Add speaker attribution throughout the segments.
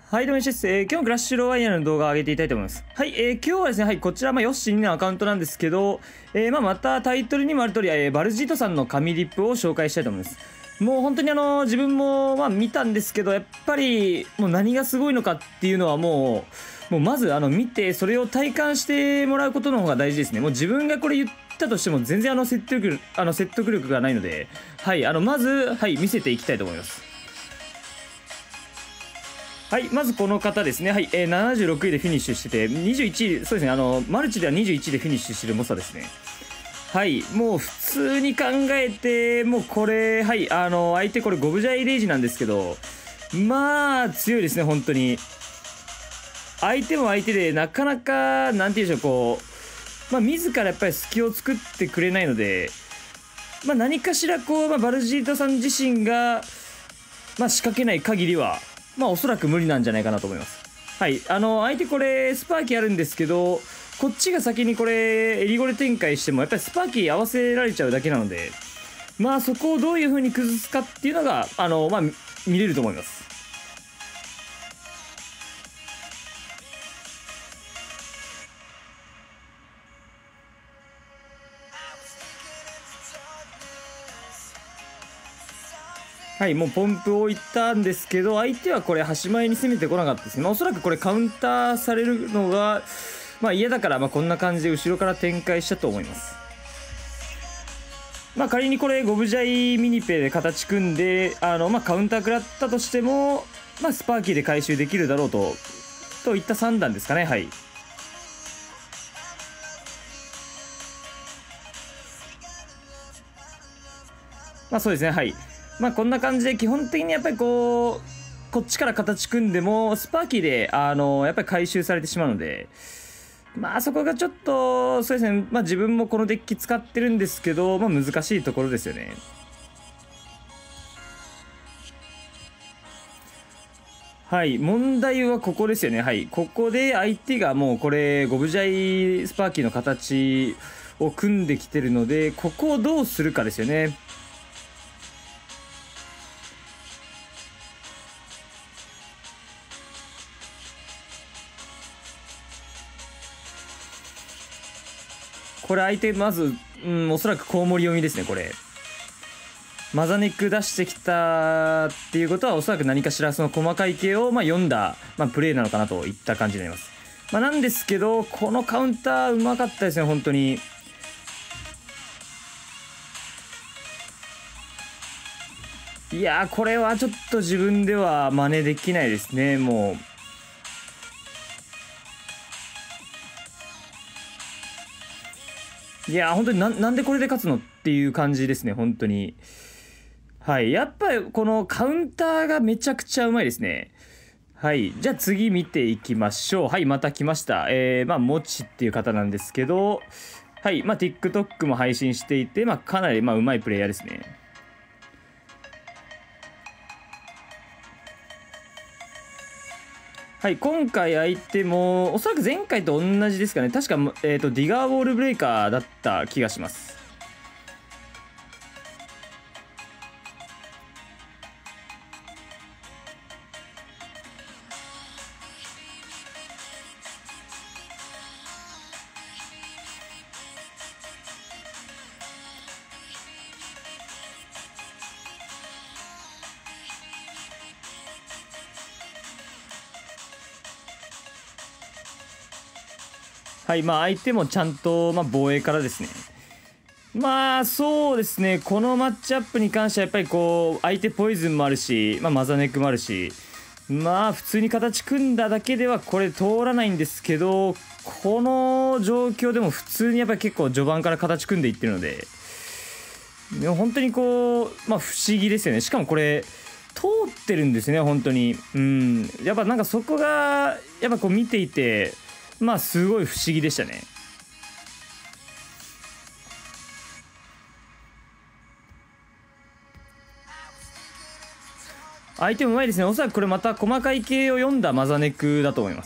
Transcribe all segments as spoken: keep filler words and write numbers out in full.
Speaker 1: はい、どうもです。えー、今日もクラッシュロワイヤルの動画を上げていきたいと思います。はい、えー、今日はですね、はい、こちら、まあ、ヨッシーのアカウントなんですけど、えー、まあ、またタイトルにもある通り、えー、バルジートさんの神リップを紹介したいと思います。もう本当にあの、自分も、まあ、見たんですけど、やっぱり、もう何がすごいのかっていうのはもう、もうまず、あの、見て、それを体感してもらうことの方が大事ですね。もう自分がこれ言ったとしても、全然あの、説得力、あの、説得力がないので、はい、あの、まず、はい、見せていきたいと思います。はい、まずこの方ですね。はい、えー、ななじゅうろくいでフィニッシュしてて、にじゅういちい、そうですね、あの、マルチではにじゅういちいでフィニッシュしてる猛者ですね。はい、もう普通に考えて、もうこれ、はい、あの、相手これゴブジャイレイジなんですけど、まあ、強いですね、本当に。相手も相手で、なかなか、なんていうんでしょう、こう、まあ、自らやっぱり隙を作ってくれないので、まあ、何かしらこう、まあ、バルジータさん自身が、まあ、仕掛けない限りは、まあ、おそらく無理なんじゃないかなと思います。はい。あの、相手これ、スパーキーあるんですけど、こっちが先にこれ、エリゴレ展開しても、やっぱりスパーキー合わせられちゃうだけなので、まあ、そこをどういう風に崩すかっていうのが、あの、まあ、見れると思います。はい、もうポンプを置いたんですけど、相手はこれ、端前に攻めてこなかったですね。まあ、おそらくこれ、カウンターされるのが、まあ、嫌だから、まあ、こんな感じで後ろから展開したと思います。まあ、仮にこれ、ゴブジャイミニペで形組んで、あの、まあ、カウンター食らったとしても、まあ、スパーキーで回収できるだろうと、といった算段ですかね、はい。まあ、そうですね、はい。まあ、こんな感じで、基本的にやっぱりこう、こっちから形組んでも、スパーキーで、あの、やっぱり回収されてしまうので、まあ、そこがちょっと、そうですね、まあ、自分もこのデッキ使ってるんですけど、まあ、難しいところですよね。はい、問題はここですよね。はい、ここで相手がもうこれ、ゴブジャイスパーキーの形を組んできてるので、ここをどうするかですよね。これ相手、まず、うん、おそらくコウモリ読みですね、これ。マザネック出してきたっていうことは、おそらく何かしらその細かい系をまあ読んだ、まあ、プレイなのかなといった感じになります。まあ、なんですけど、このカウンターうまかったですね、本当に。いやー、これはちょっと自分では真似できないですね、もう。いやー、本当にな、なんでこれで勝つのっていう感じですね、本当に。はい。やっぱりこのカウンターがめちゃくちゃうまいですね。はい。じゃあ次見ていきましょう。はい、また来ました。えー、まあ、もちっていう方なんですけど、はい。まあ、TikTok も配信していて、まあ、かなり、まあ、うまいプレイヤーですね。はい。今回相手も、おそらく前回と同じですかね。確か、えっと、ディガーウォールブレイカーだった気がします。はい。まあ、相手もちゃんと、まあ、防衛からですね。まあそうですね、このマッチアップに関してはやっぱりこう相手ポイズンもあるし、まあ、マザネックもあるし、まあ普通に形組んだだけではこれ通らないんですけど、この状況でも普通にやっぱり結構序盤から形組んでいってるので、でも本当にこう、まあ、不思議ですよね。しかもこれ通ってるんですね、本当に。うんやっぱなんかそこがやっぱこう見ていて、まあすごい不思議でしたね。相手もうまいですね。おそらくこれまた細かい系を読んだマザネクだと思います。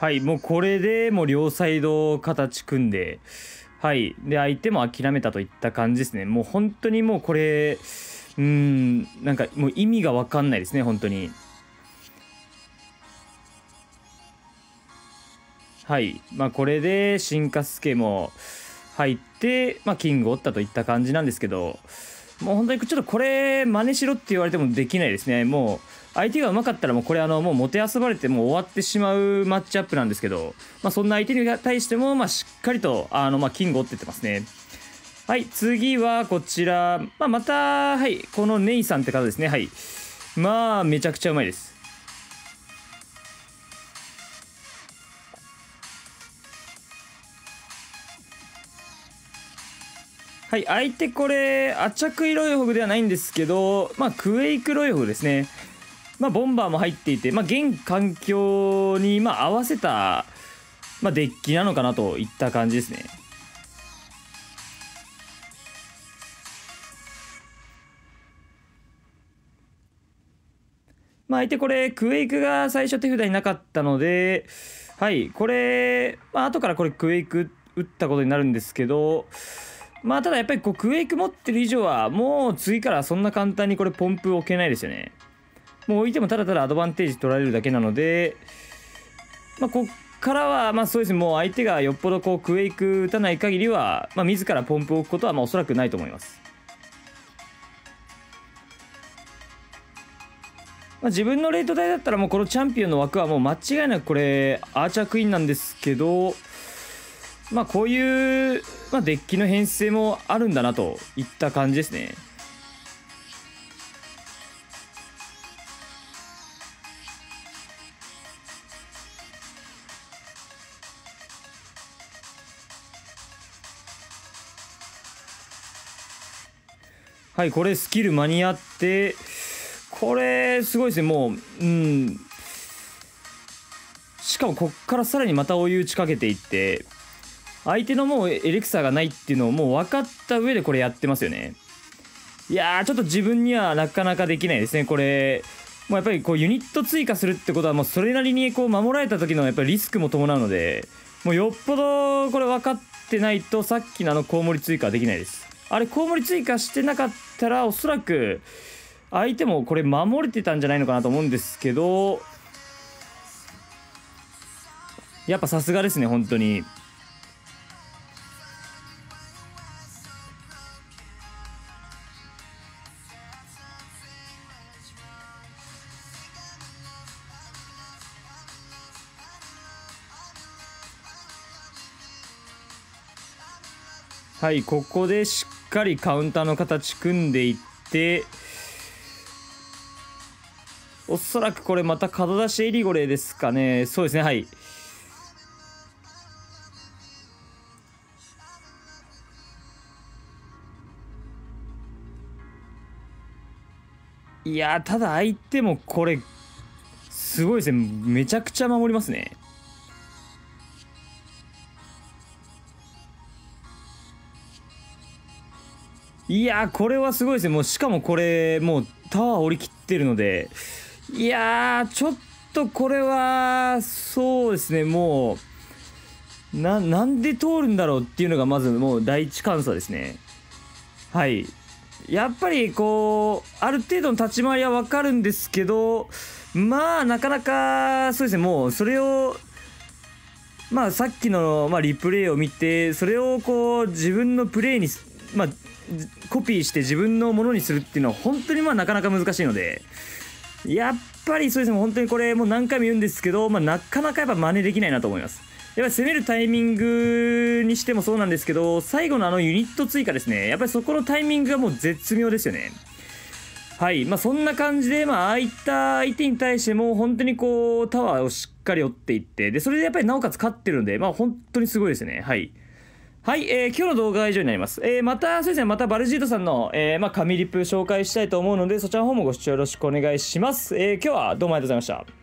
Speaker 1: はいもうこれでもう両サイド形組んで、はいで相手も諦めたといった感じですね。もう本当にもうこれうーんなんかもう意味が分かんないですね本当に。はいまあこれで新カスケも入って、まあ、キングを折ったといった感じなんですけど、もう本当にちょっとこれ真似しろって言われてもできないですね。もう相手がうまかったらもうこれあのもうもてあそばれてもう終わってしまうマッチアップなんですけど、まあ、そんな相手に対してもまあしっかりとあのまあキングを折ってってますね。はい次はこちら、まあ、またはいこのネイさんって方ですね。はいまあめちゃくちゃうまいです。はい相手これアチャクイロイホグではないんですけど、まあクエイクロイホグですね。まあボンバーも入っていて、まあ現環境にまあ合わせた、まあ、デッキなのかなといった感じですね。まあ相手これクエイクが最初手札になかったので、はいこれまあ後からこれクエイク打ったことになるんですけど、まあただやっぱりこうクエイク持ってる以上はもう次からそんな簡単にこれポンプ置けないですよね。もう置いてもただただアドバンテージ取られるだけなので、まあこっからはまあそうですね、もう相手がよっぽどこうクエイク打たない限りは、まあ、自らポンプを置くことはまあおそらくないと思います。まあ、自分のレート台だったらもうこのチャンピオンの枠はもう間違いなくこれアーチャークイーンなんですけど、まあこういう、まあ、デッキの編成もあるんだなといった感じですね。はいこれスキル間に合って、これすごいですね。もううんしかもこっからさらにまた追い打ちかけていって、相手のもうエレクサーがないっていうのをもう分かった上でこれやってますよね。いやーちょっと自分にはなかなかできないですねこれ。もうやっぱりこうユニット追加するってことはもうそれなりにこう守られた時のやっぱりリスクも伴うので、もうよっぽどこれ分かってないとさっきのあのコウモリ追加はできないです。あれコウモリ追加してなかったらおそらく相手もこれ守れてたんじゃないのかなと思うんですけど、やっぱさすがですね本当に。はいここでしっかりカウンターの形組んでいって、おそらくこれまた角出しエリゴレですかね。そうですねはい。いやーただ相手もこれすごいですね、めちゃくちゃ守りますね。いやーこれはすごいですね。もうしかもこれもうタワー降りきってるので、いやーちょっとこれはそうですね、もうななんで通るんだろうっていうのがまずもう第一感想ですね。はいやっぱりこうある程度の立ち回りは分かるんですけど、まあなかなかそうですね、もうそれをまあさっきの、まあ、リプレイを見てそれをこう自分のプレイにまあコピーして自分のものにするっていうのは本当にまあなかなか難しいので、やっぱりそうですね、本当にこれもう何回も言うんですけど、まあ、なかなかやっぱ真似できないなと思います。やっぱり攻めるタイミングにしてもそうなんですけど、最後のあのユニット追加ですね、やっぱりそこのタイミングがもう絶妙ですよね。はいまあそんな感じで、まあああいった相手に対しても本当にこうタワーをしっかり追っていって、でそれでやっぱりなおかつ勝ってるので、まあ本当にすごいですね。はいはい、えー、今日の動画は以上になります。えー、またそうですね、またバルジートさんの、えー、まあ神リプ紹介したいと思うので、そちらの方もご視聴よろしくお願いします。えー、今日はどうもありがとうございました。